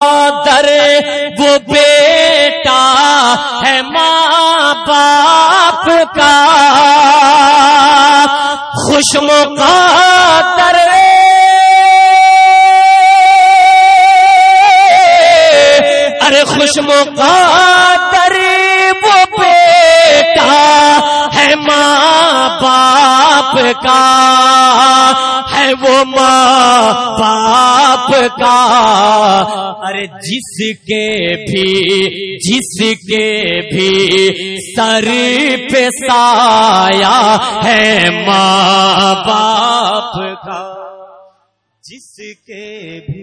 दर वो बेटा है माँ बाप का, खुशमुक़ादर अरे खुशमुक़ादर वो बेटा है माँ बाप का, है वो माँ बाप का। अरे जिसके भी सर पे साया है माँ बाप का, जिसके भी